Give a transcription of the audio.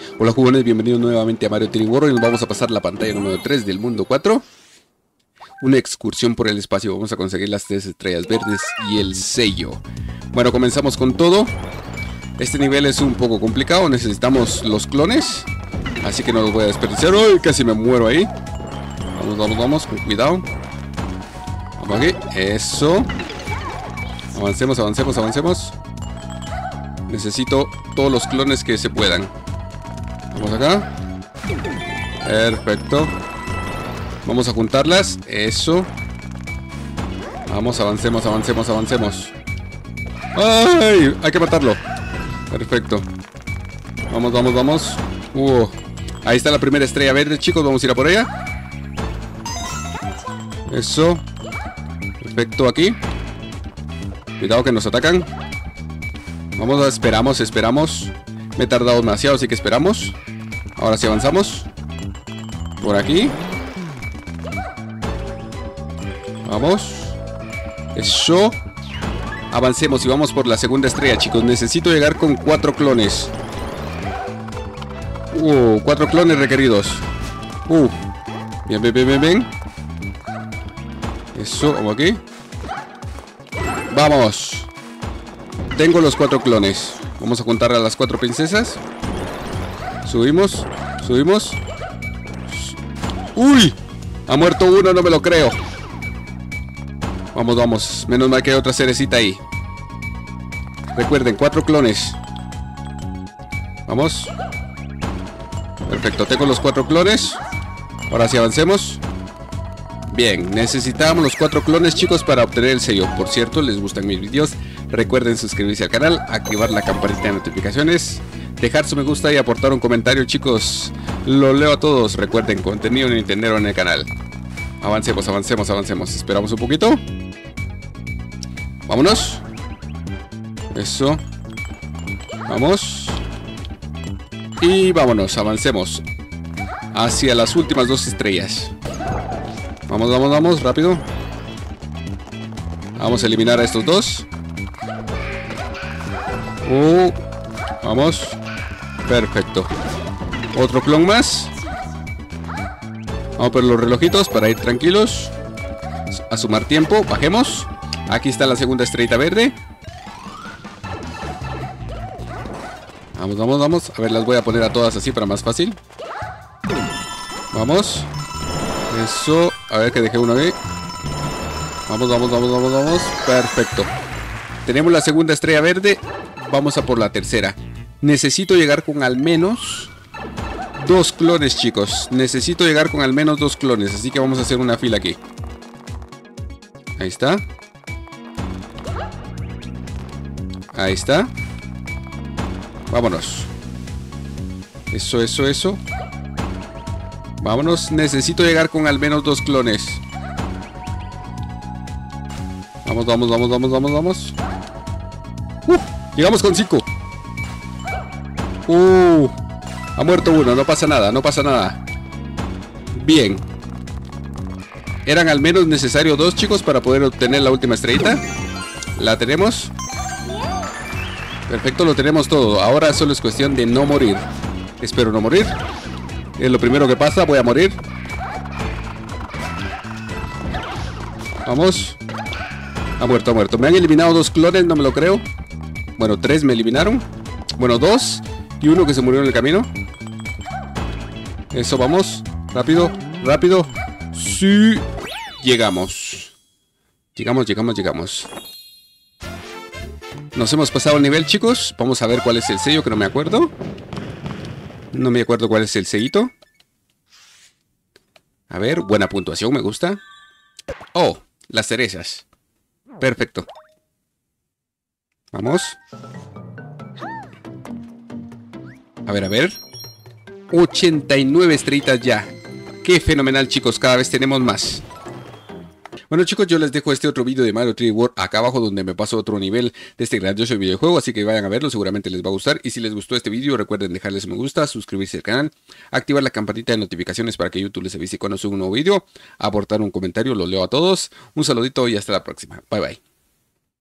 Hola jugones, bienvenidos nuevamente a Mario 3D World. Y nos vamos a pasar la pantalla número 3 del mundo 4. Una excursión por el espacio. Vamos a conseguir las 3 estrellas verdes y el sello. Bueno, comenzamos con todo. Este nivel es un poco complicado. Necesitamos los clones, así que no los voy a desperdiciar. ¡Ay! Casi me muero ahí. Vamos, con cuidado. Vamos aquí, eso. Avancemos. Necesito todos los clones que se puedan. Vamos acá. Perfecto. Vamos a juntarlas. Eso. Vamos, avancemos. ¡Ay! Hay que matarlo. Perfecto. Vamos. Ahí está la primera estrella verde, chicos. Vamos a ir a por ella. Eso. Perfecto, aquí. Cuidado que nos atacan. Vamos, esperamos. Me he tardado demasiado, así que esperamos. Ahora sí avanzamos. Por aquí. Vamos. Eso. Avancemos y vamos por la segunda estrella, chicos. Necesito llegar con 4 clones. 4 clones requeridos. Bien. Eso, vamos aquí. Vamos. Tengo los 4 clones. Vamos a juntar a las 4 princesas. Subimos. ¡Uy! Ha muerto uno, no me lo creo. Vamos. Menos mal que hay otra cerecita ahí. Recuerden, 4 clones. Vamos. Perfecto, tengo los 4 clones. Ahora sí avancemos. Bien, necesitamos los 4 clones, chicos, para obtener el sello. Por cierto, les gustan mis vídeos, recuerden suscribirse al canal, activar la campanita de notificaciones, dejar su me gusta y aportar un comentario, chicos. Lo leo a todos. Recuerden, contenido Nintendero en el canal. Avancemos. Esperamos un poquito. Vámonos. Eso. Vamos. Y vámonos, avancemos hacia las últimas 2 estrellas. Vamos, rápido. Vamos a eliminar a estos 2. Vamos. Perfecto. Otro clon más. Vamos por los relojitos para ir tranquilos. A sumar tiempo, bajemos. Aquí está la segunda estrellita verde. Vamos. A ver, las voy a poner a todas así para más fácil. Vamos. Eso. A ver que dejé uno ahí. Vamos. Perfecto. Tenemos la segunda estrella verde. Vamos a por la tercera. Necesito llegar con al menos 2 clones, chicos. Necesito llegar con al menos 2 clones. Así que vamos a hacer una fila aquí. Ahí está. Vámonos. Eso. Vámonos. Necesito llegar con al menos 2 clones. Vamos. Llegamos con 5. Ha muerto uno. No pasa nada. Bien. Eran al menos necesarios 2, chicos, para poder obtener la última estrellita. La tenemos. Perfecto, lo tenemos todo. Ahora solo es cuestión de no morir. Espero no morir. Es lo primero que pasa, voy a morir. Vamos. Ha muerto. Me han eliminado 2 clones, no me lo creo. Bueno, 3 me eliminaron. Bueno, 2 y uno que se murió en el camino. Eso, vamos. Rápido. Sí. Llegamos. Nos hemos pasado el nivel, chicos. Vamos a ver cuál es el sello, que no me acuerdo. No me acuerdo cuál es el sellito. A ver, buena puntuación, me gusta. Las cerezas. Perfecto. Vamos. A ver. 89 estrellitas ya. Qué fenomenal, chicos, cada vez tenemos más. Bueno, chicos, yo les dejo este otro vídeo de Mario 3D World acá abajo, donde me paso otro nivel de este grandioso videojuego, así que vayan a verlo, seguramente les va a gustar. Y si les gustó este vídeo, recuerden dejarles me gusta, suscribirse al canal, activar la campanita de notificaciones para que YouTube les avise cuando suba un nuevo vídeo, aportar un comentario, lo leo a todos. Un saludito y hasta la próxima. Bye bye.